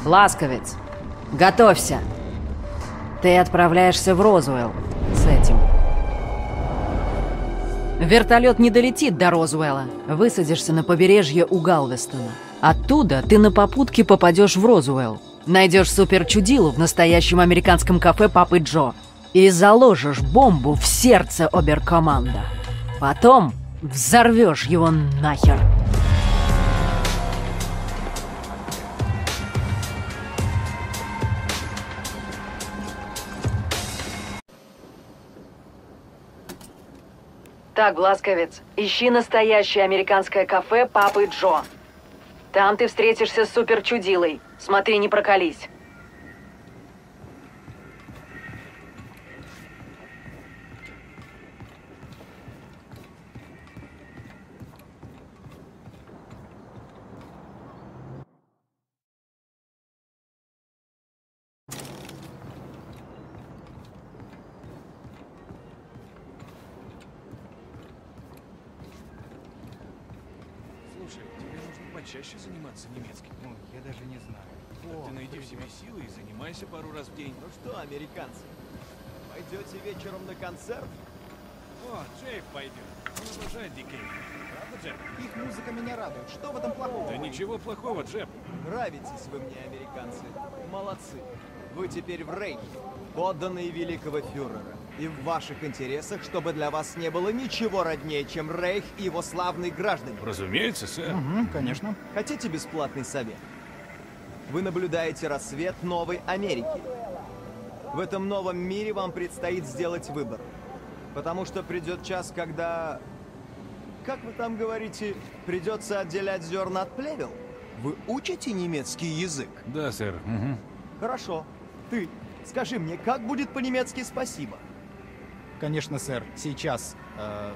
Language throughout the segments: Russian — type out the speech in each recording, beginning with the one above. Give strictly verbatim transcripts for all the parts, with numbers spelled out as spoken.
Ласковец, готовься. Ты отправляешься в Розуэлл с этим. Вертолет не долетит до Розуэлла. Высадишься на побережье у Галвестона. Оттуда ты на попутке попадешь в Розуэлл. Найдешь суперчудилу в настоящем американском кафе Папы Джо и заложишь бомбу в сердце оберкоманда. Потом взорвешь его нахер. Так, Бласковец, ищи настоящее американское кафе Папы Джо. Там ты встретишься с суперчудилой. Смотри, не прокались. Слушай, тебе нужно почаще заниматься немецким. Ну, я даже не знаю. Так ты найди в себе силы и занимайся пару раз в день. Ну что, американцы, пойдете вечером на концерт? О, Джейк пойдет. Он обожает Дикей. Правда, Джеб? Их музыка меня радует. Что в этом плохого? Да ничего плохого, Джеб. Нравитесь вы мне, американцы. Молодцы. Вы теперь в Рейхе, подданные великого фюрера. И в ваших интересах, чтобы для вас не было ничего роднее, чем Рейх и его славные граждане. Разумеется, сэр. Угу, конечно. Хотите бесплатный совет? Вы наблюдаете рассвет новой Америки. В этом новом мире вам предстоит сделать выбор. Потому что придет час, когда... Как вы там говорите, придется отделять зерна от плевел? Вы учите немецкий язык? Да, сэр. Угу. Хорошо. Ты, скажи мне, как будет по-немецки «спасибо»? Конечно, сэр. Сейчас. Э...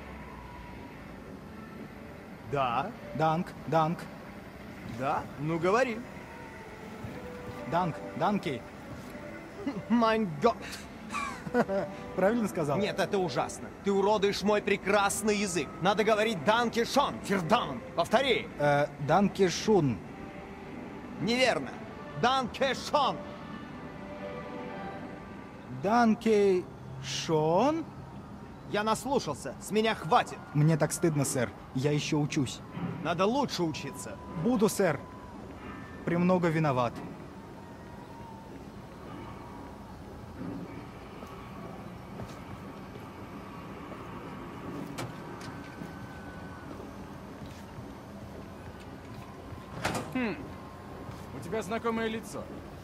Да. Данк, данк, Да? Ну говори. данк, данки. Mein Gott. Правильно сказал? Нет, это ужасно. Ты уродуешь мой прекрасный язык. Надо говорить «danke schon», «verdammt». Повтори. Э, данки шун. Неверно. «Danke schon». Данки шон? Я наслушался. С меня хватит. Мне так стыдно, сэр. Я еще учусь. Надо лучше учиться. Буду, сэр. Премного виноват. Хм. У тебя знакомое лицо.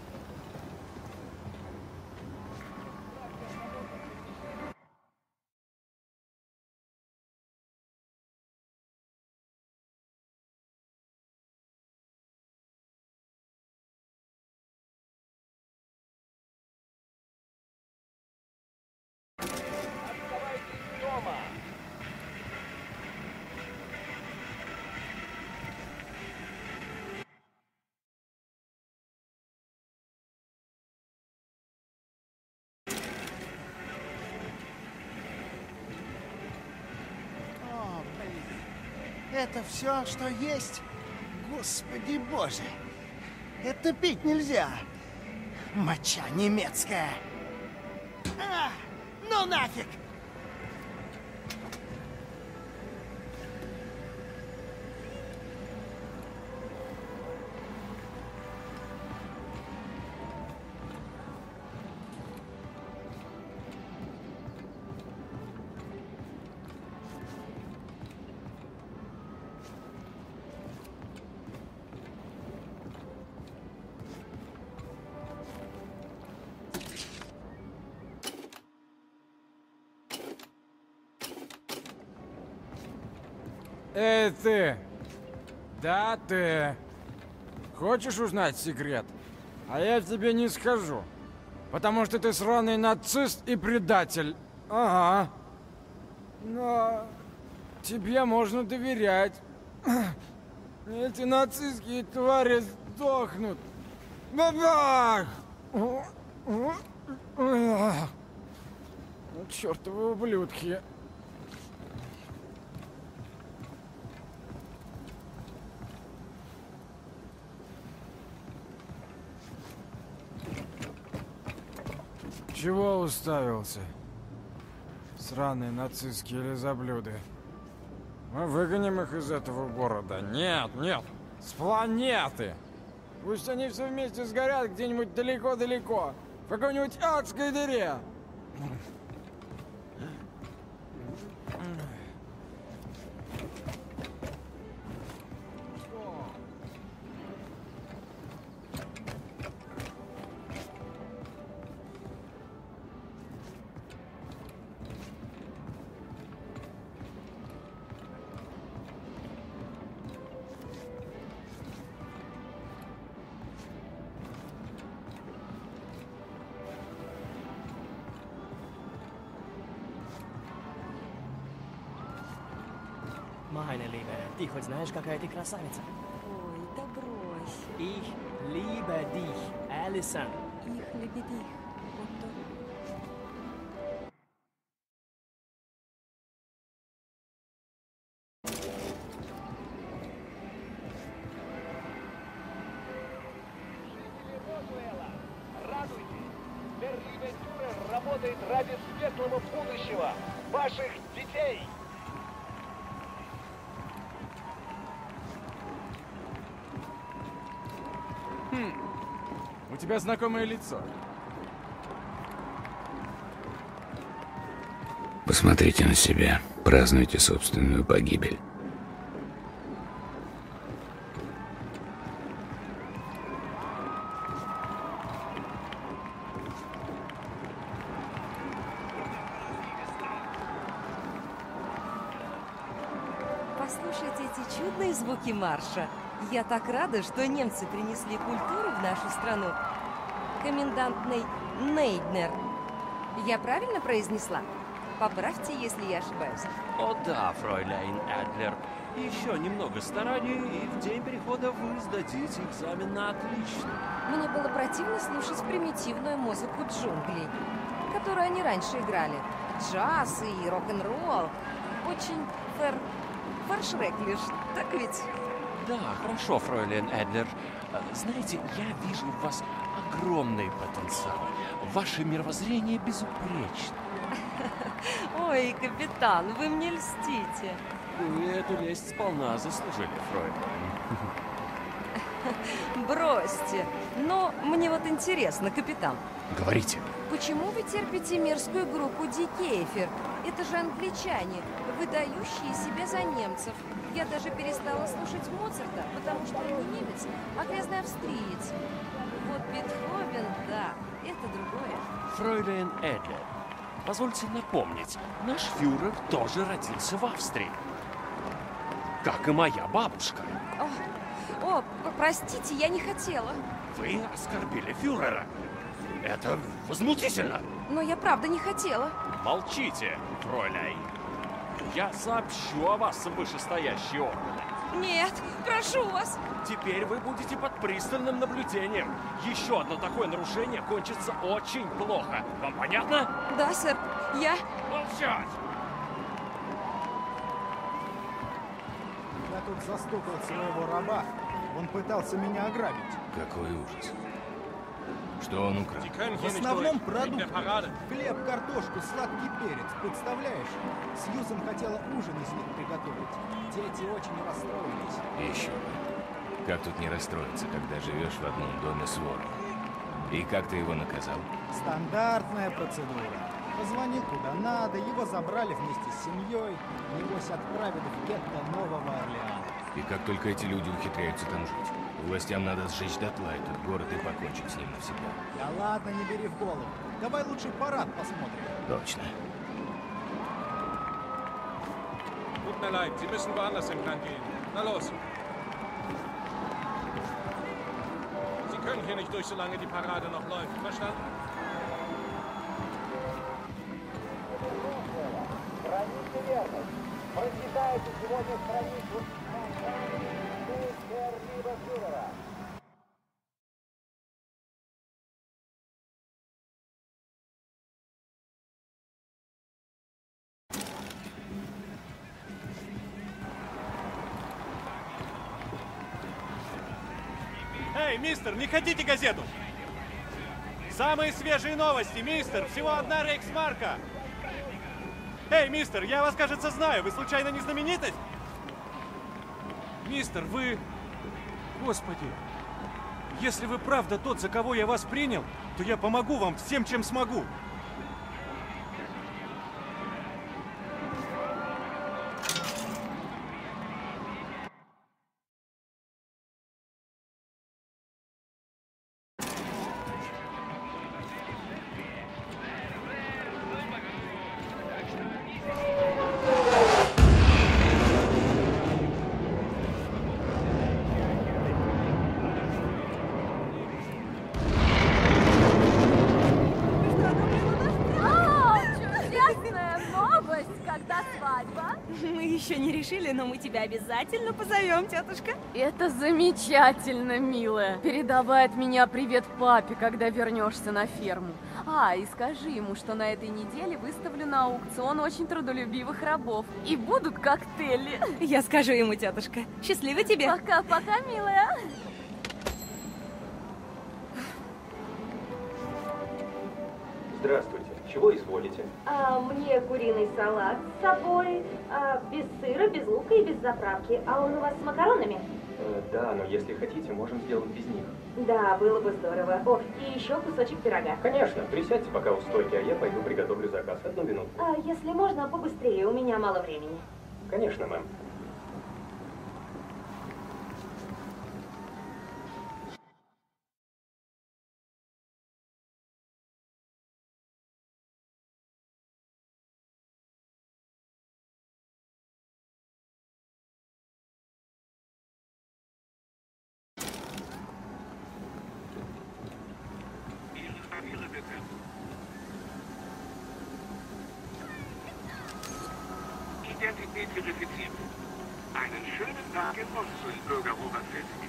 О, блин. Это все, что есть? Господи боже. Это пить нельзя. Моча немецкая. А, ну нафиг! Эй, ты! Да, ты! Хочешь узнать секрет? А я тебе не скажу. Потому что ты сраный нацист и предатель. Ага. Но тебе можно доверять. Эти нацистские твари сдохнут. Бабах! Чёртовы ублюдки. Чего уставился? Сраные нацистские лизоблюды. Мы выгоним их из этого города. Нет, нет, с планеты. Пусть они все вместе сгорят где-нибудь далеко-далеко. В какой-нибудь адской дыре. Meine Liebe, ты хоть знаешь, какая ты красавица? Ой, да брось. Ich liebe dich, Алисон. Их лебедих. Вот то. Радуйтесь! Берлинер работает ради светлого будущего ваших детей! Хм. У тебя знакомое лицо. Посмотрите на себя, празднуйте собственную погибель. Послушайте эти чудные звуки марша. Я так рада, что немцы принесли культуру в нашу страну. Комендант Ней... Нейднер. Я правильно произнесла? Поправьте, если я ошибаюсь. О да, фройляйн Адлер. Еще немного стараний, и в день перехода вы сдадите экзамен на отлично. Мне было противно слушать примитивную музыку джунглей, которую они раньше играли. Джаз и рок-н-ролл. Очень фэр... фаршреклиш, так ведь? Да, хорошо, фройлен Адлер. Знаете, я вижу в вас огромный потенциал. Ваше мировоззрение безупречно. Ой, капитан, вы мне льстите. Вы эту лесть сполна заслужили, фройлен. Бросьте. Но мне вот интересно, капитан. Говорите. Почему вы терпите мерзкую группу Дикейфер? Это же англичане, выдающие себя за немцев. Я даже перестала слушать Моцарта, потому что он не немец, а грязный австриец. Вот Бетховен, да, это другое. Фройлен Адлер, позвольте напомнить, наш фюрер тоже родился в Австрии. Как и моя бабушка. О, о, простите, я не хотела. Вы оскорбили фюрера. Это возмутительно. Но я правда не хотела. Молчите, фройляйн. Я сообщу о вас в вышестоящие органы. Нет, прошу вас. Теперь вы будете под пристальным наблюдением. Еще одно такое нарушение кончится очень плохо. Вам понятно? Да, сэр. Я... Молчать! Я тут застукал своего раба. Он пытался меня ограбить. Какой ужас. Что он украл? В основном продукты. Хлеб, картошку, сладкий перец. Представляешь? Сьюзен хотела ужин из них приготовить. Дети очень расстроились. Еще бы. Как тут не расстроиться, когда живешь в одном доме с вором? И как ты его наказал? Стандартная процедура. Позвонил куда надо, его забрали вместе с семьей. Небось отправили в гетто Нового Орлеана. И как только эти люди ухитряются там жить? Властям надо сжечь дотла этот город и покончить с ним навсегда. Да ладно, не бери в голову. Давай лучше парад посмотрим. Точно. Tut mir leid, Sie müssen woanders entlang gehen. Na los. Sie können hier nicht durch, solange die Parade noch läuft. Verstanden? Храните верность. Прочитайте сегодня страницу Гермида Фюрера. Эй, мистер, не хотите газету? Самые свежие новости, мистер! Всего одна рейхсмарка! Эй, мистер, я вас, кажется, знаю. Вы случайно не знаменитость? Мистер, вы... Господи! Если вы правда тот, за кого я вас принял, то я помогу вам всем, чем смогу. Но мы тебя обязательно позовем, тетушка. Это замечательно, милая. Передавай от меня привет папе, когда вернешься на ферму. А, и скажи ему, что на этой неделе выставлю на аукцион очень трудолюбивых рабов. И будут коктейли. Я скажу ему, тетушка. Счастливо тебе. Пока-пока, милая. Здравствуйте. Чего изволите? А, мне куриный салат с собой, а, без сыра, без лука и без заправки. А он у вас с макаронами? Э, да, но если хотите, можем сделать без них. Да, было бы здорово. Ох, и еще кусочек пирога. Конечно, присядьте пока у стойки, а я пойду приготовлю заказ. Одну минуту. А, если можно, побыстрее, у меня мало времени. Конечно, мэм. Identität verifiziert. Einen schönen Tag in Ostsee, Bürger Oberfelsig.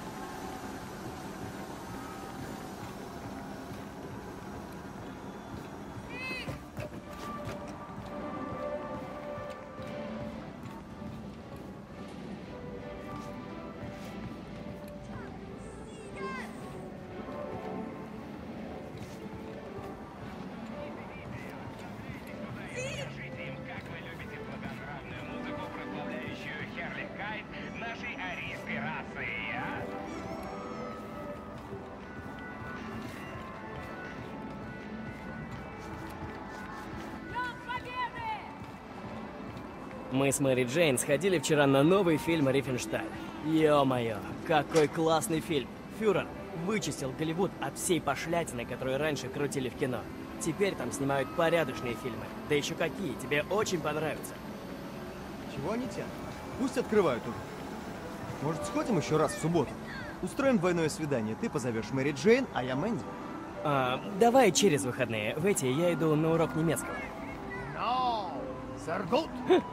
Мы с Мэри Джейн сходили вчера на новый фильм «Рифеншталь». Ё-моё, какой классный фильм. Фюрер вычистил Голливуд от всей пошлятины, которую раньше крутили в кино. Теперь там снимают порядочные фильмы. Да еще какие, тебе очень понравятся. Чего они тянут? Пусть открывают уже. Может, сходим еще раз в субботу? Устроим двойное свидание. Ты позовешь Мэри Джейн, а я Мэнди. А, давай через выходные. В эти я иду на урок немецкого. No, sehr gut.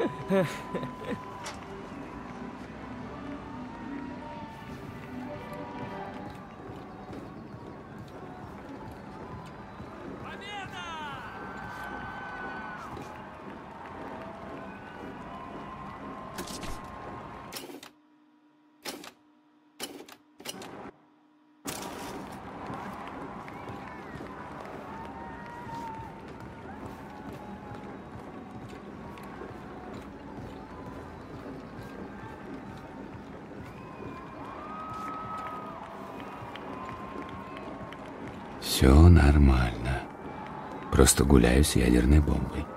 Все нормально. Просто гуляю с ядерной бомбой.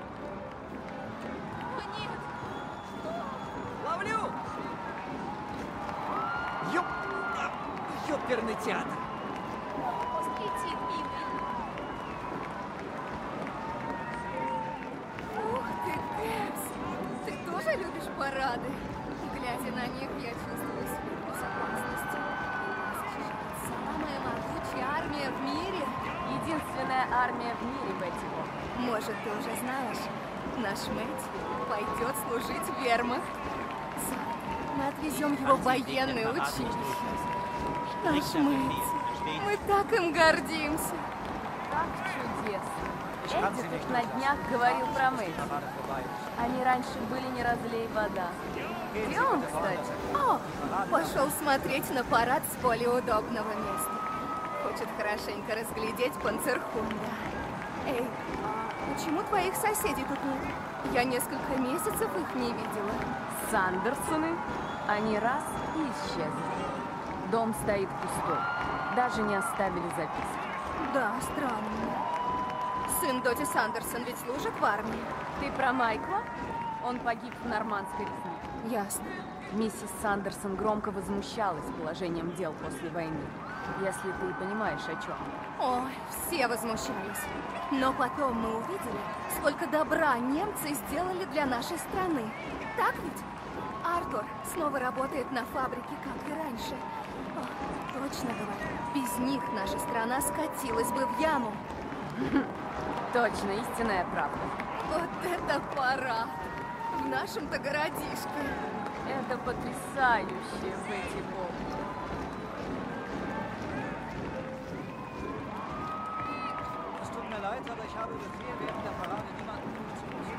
Ловлю! Ёп... Ёперный театр. Летит, милый. Ух ты, Кэпс! Ты тоже любишь парады? Глядя на них, я чувствую себя в безопасности. Самая могучая армия в мире. Единственная армия в мире, Бетти Бо. Может, ты уже знаешь, наш Мэтт пойдет служить в вермахт. Мы отвезем его в военное училище. Наш Мэтт. Мы так им гордимся. Как чудесно. Эдди тут на днях говорил про Мэтти. Они раньше были не разлей вода. Где он, кстати? О, пошел смотреть на парад с более удобного места. Хочешь Значит, хорошенько разглядеть панцерхунда. Эй, а почему твоих соседей тут нет? Я несколько месяцев их не видела. Сандерсоны? Они раз и исчезли. Дом стоит пустой. Даже не оставили записки. Да, странно. Сын Доти Сандерсон ведь служит в армии. Ты про Майкла? Он погиб в нормандской резне. Ясно. Миссис Сандерсон громко возмущалась положением дел после войны. Если ты понимаешь, о чем. Ой, все возмущались. Но потом мы увидели, сколько добра немцы сделали для нашей страны. Так ведь? Артур снова работает на фабрике, как и раньше. О, точно говорю, без них наша страна скатилась бы в яму. Точно, истинная правда. Вот это парад! В нашем-то городишке. Это потрясающе, Бетти Боб. Es tut mir leid, aber ich habe Befehl, während der Parade niemanden zuzuhören.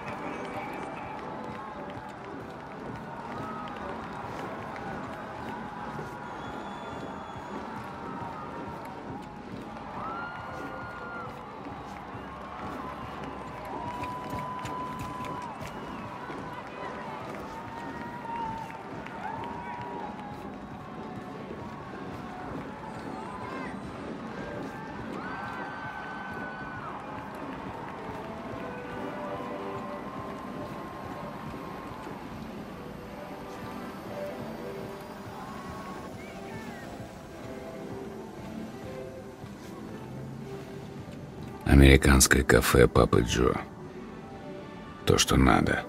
Американское кафе Папы Джо. То, что надо.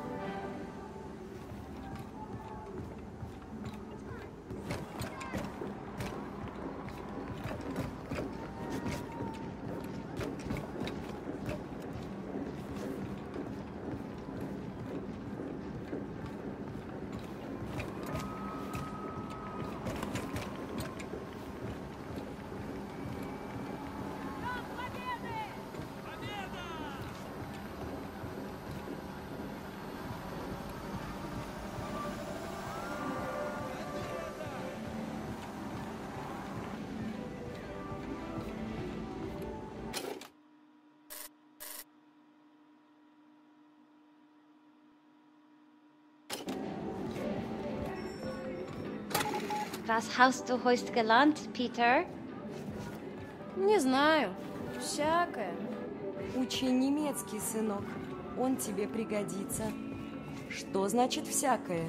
Was hast du heute gelernt, Peter? Не знаю. Всякое. Учи немецкий, сынок. Он тебе пригодится. Что значит всякое?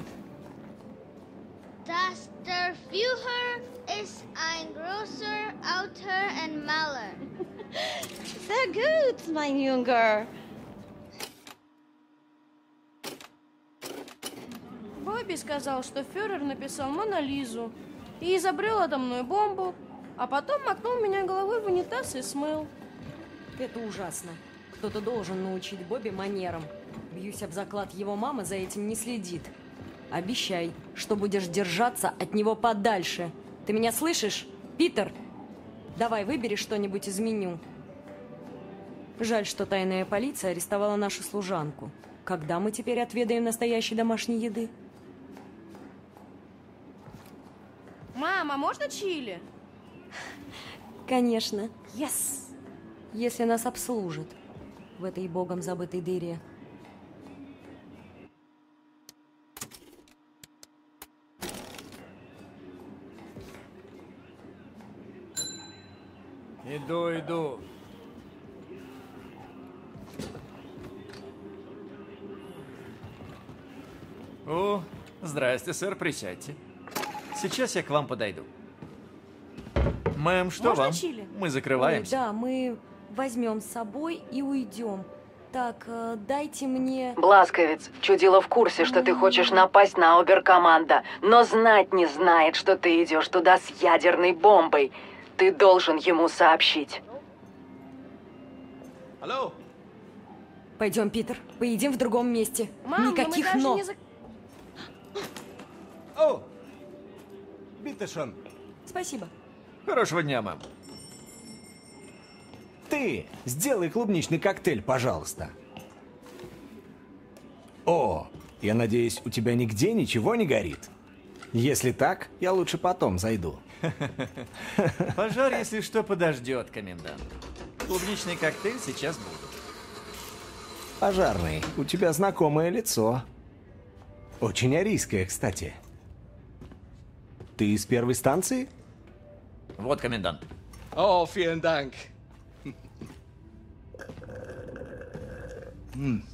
Dass der Führer ist ein großer Autor und Maler. Sehr gut, mein Junge. Бобби сказал, что фюрер написал Мона Лизу и изобрел атомную бомбу, а потом макнул меня головой в унитаз и смыл. Это ужасно. Кто-то должен научить Бобби манерам. Бьюсь об заклад, его мама за этим не следит. Обещай, что будешь держаться от него подальше. Ты меня слышишь, Питер? Давай, выбери что-нибудь из меню. Жаль, что тайная полиция арестовала нашу служанку. Когда мы теперь отведаем настоящей домашней еды? Мама, можно чили? Конечно. Yes! Если нас обслужат в этой богом забытой дыре. Иду, иду. О, здрасте, сэр, присядьте. Сейчас я к вам подойду. Мэм, что Можно вам? чили? Мы закрываемся. Ой, да, мы возьмем с собой и уйдем. Так, э, дайте мне... Бласковец, чудило в курсе, что ты хочешь напасть на оберкоманда, но знать не знает, что ты идешь туда с ядерной бомбой. Ты должен ему сообщить. Алло? Пойдем, Питер, поедим в другом месте. Мам, Никаких мы даже «но». не за... О! Биттешон. Спасибо. Хорошего дня, мам. Ты сделай клубничный коктейль, пожалуйста. О, я надеюсь, у тебя нигде ничего не горит? Если так, я лучше потом зайду. Пожар, если что, подождет, комендант. Клубничный коктейль сейчас будет. Пожарный, у тебя знакомое лицо. Очень арийское, кстати. Ты из первой станции? Вот, комендант. Oh, vielen Dank. М.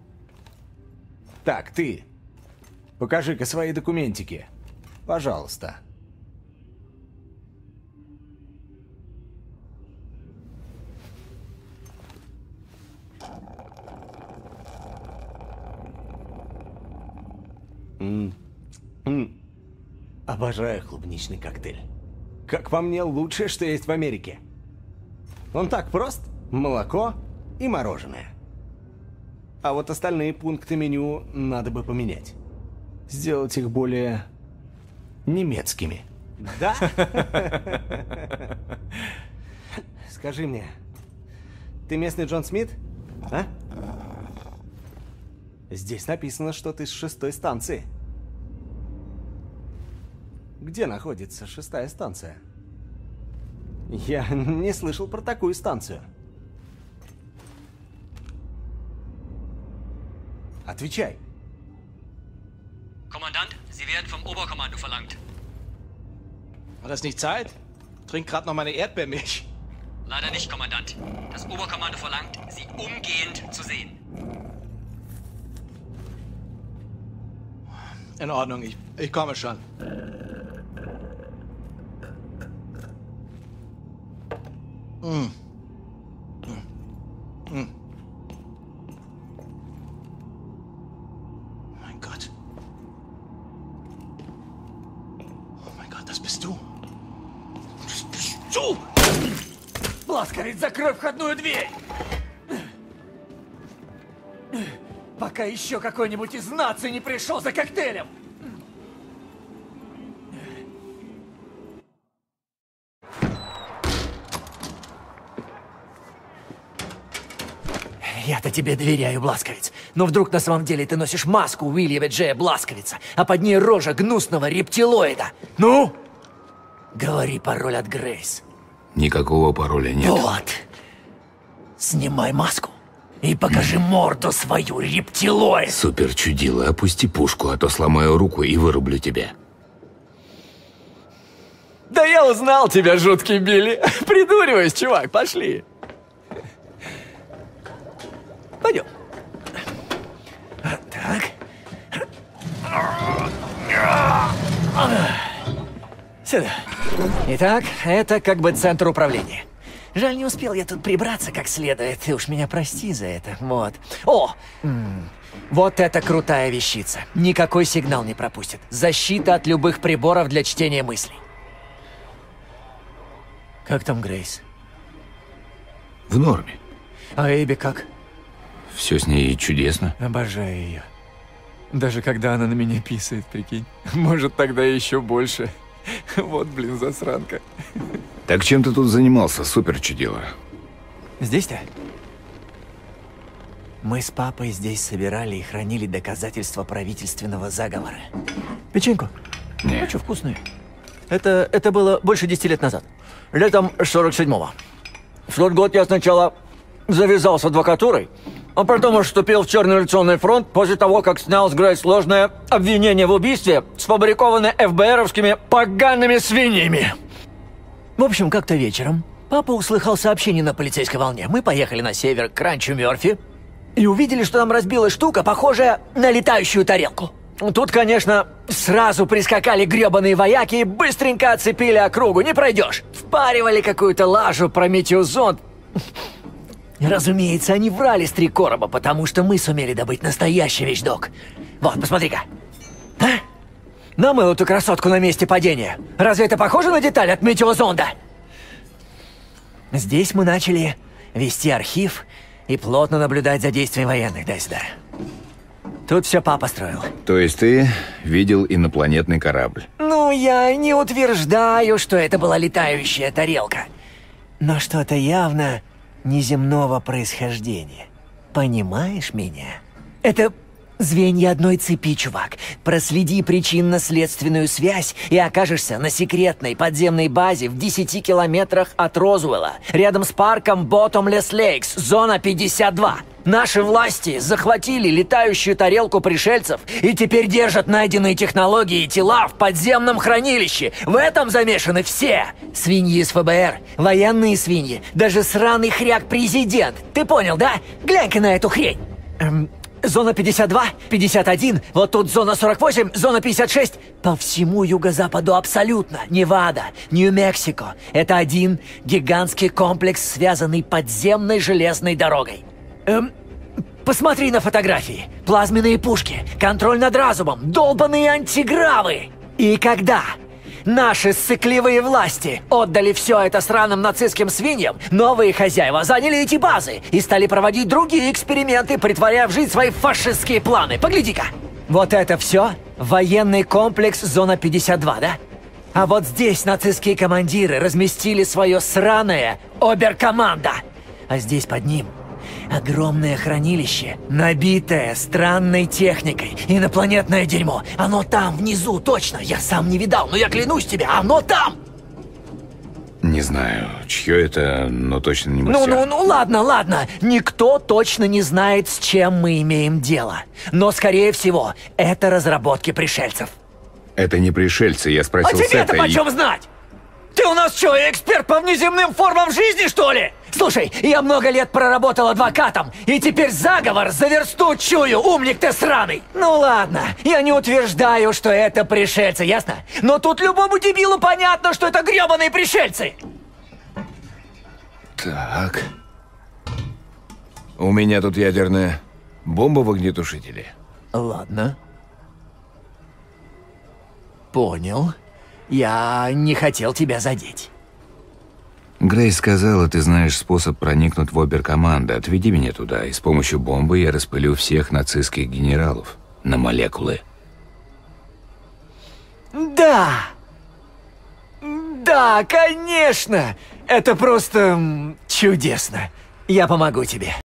Так, ты. Покажи-ка свои документики. Пожалуйста. М. М. Обожаю клубничный коктейль. Как по мне, лучшее, что есть в Америке. Он так прост. Молоко и мороженое. А вот остальные пункты меню надо бы поменять. Сделать их более немецкими. Да? Скажи мне, ты местный Джон Смит? А? Здесь написано, что ты с шестой станции. Где находится шестая станция? Я не слышал про такую станцию. Отвечай. Kommandant, Sie werden vom Oberkommando verlangt. War das nicht Zeit? Trink gerade noch meine Erdbeermilch. Leider nicht, Kommandant. Das Oberkommando verlangt, Sie umgehend zu sehen. In Ordnung, ich, ich komme schon. Mm. Mm. Mm. Mein Gott. Oh mein Gott, das bist du. Das bist du! Бласкарец, закрой входную дверь! Пока еще какой-нибудь из наций не пришел за коктейлем! Я-то тебе доверяю, Бласковиц. Но вдруг на самом деле ты носишь маску Уильяма Джея Бласковица, а под ней рожа гнусного рептилоида. Ну? Говори пароль от Грейс. Никакого пароля нет. Вот. Снимай маску и покажи морду свою, рептилоид. Супер чудило, опусти пушку, а то сломаю руку и вырублю тебя. Да я узнал тебя, жуткий Билли. Придуриваюсь, чувак, пошли. Пойдем. Так. Сюда. Итак, это как бы центр управления. Жаль, не успел я тут прибраться как следует. Ты уж меня прости за это. Вот. О! М-м. Вот это крутая вещица. Никакой сигнал не пропустит. Защита от любых приборов для чтения мыслей. Как там Грейс? В норме. А Эбби как? Все с ней чудесно. Обожаю ее. Даже когда она на меня писает, прикинь. Может, тогда еще больше. Вот, блин, засранка. Так чем ты тут занимался, супер чудило? Здесь-то? Мы с папой здесь собирали и хранили доказательства правительственного заговора. Печеньку? Нет. Очень вкусные. Это, это было больше десяти лет назад. Летом сорок седьмого. В тот год я сначала завязал с адвокатурой, а потом вступил в Черный революционный фронт после того, как снял с Грейс сложное обвинение в убийстве, сфабрикованное эф бэ эровскими погаными свиньями. В общем, как-то вечером папа услыхал сообщение на полицейской волне. Мы поехали на север к ранчо Мёрфи и увидели, что там разбилась штука, похожая на летающую тарелку. Тут, конечно, сразу прискакали гребаные вояки и быстренько оцепили округу. Не пройдешь. Впаривали какую-то лажу про метеозонд. Разумеется, они врали с три короба, потому что мы сумели добыть настоящий вещдок. Вот, посмотри-ка. А? Намыл эту красотку на месте падения. Разве это похоже на деталь от метеозонда? Здесь мы начали вести архив и плотно наблюдать за действием военных. Дай сюда. Тут все папа строил. То есть ты видел инопланетный корабль? Ну, я не утверждаю, что это была летающая тарелка. Но что-то явно неземного происхождения. Понимаешь меня? Это Звенья одной цепи, чувак. Проследи причинно-следственную связь и окажешься на секретной подземной базе в десяти километрах от Розуэлла, рядом с парком Bottomless Lakes, зона пятьдесят два. Наши власти захватили летающую тарелку пришельцев и теперь держат найденные технологии и тела в подземном хранилище. В этом замешаны все. Свиньи из эф бэ эр, военные свиньи, даже сраный хряк-президент. Ты понял, да? Глянь-ка на эту хрень. Эм, зона пятьдесят два, пятьдесят один, вот тут зона сорок восемь, зона пятьдесят шесть. По всему юго-западу абсолютно. Невада, Нью-Мексико. Это один гигантский комплекс, связанный подземной железной дорогой. Эм, посмотри на фотографии. Плазменные пушки, контроль над разумом, долбаные антигравы. И когда наши ссыкливые власти отдали все это сраным нацистским свиньям, новые хозяева заняли эти базы и стали проводить другие эксперименты, притворяя в жизнь свои фашистские планы. Погляди-ка. Вот это все военный комплекс зона пятьдесят два, да? А вот здесь нацистские командиры разместили свое сраное оберкомандо. А здесь под ним огромное хранилище, набитое странной техникой. Инопланетное дерьмо. Оно там, внизу, точно. Я сам не видал, но я клянусь тебе, оно там! Не знаю, чье это, но точно не Ну, мастер. ну, ну, ладно, ладно. Никто точно не знает, с чем мы имеем дело. Но, скорее всего, это разработки пришельцев. Это не пришельцы, я А спросил тебе-то Сета и- почем знать? Ты у нас что, эксперт по внеземным формам жизни, что ли? Слушай, я много лет проработал адвокатом, и теперь заговор за версту чую, умник ты сраный! Ну ладно, я не утверждаю, что это пришельцы, ясно? Но тут любому дебилу понятно, что это гребаные пришельцы! Так. У меня тут ядерная бомба в огнетушителе. Ладно. Понял. Я не хотел тебя задеть. Грейс сказала, ты знаешь способ проникнуть в оберкоманду. Отведи меня туда, и с помощью бомбы я распылю всех нацистских генералов на молекулы. Да! Да, конечно! Это просто м, чудесно. Я помогу тебе.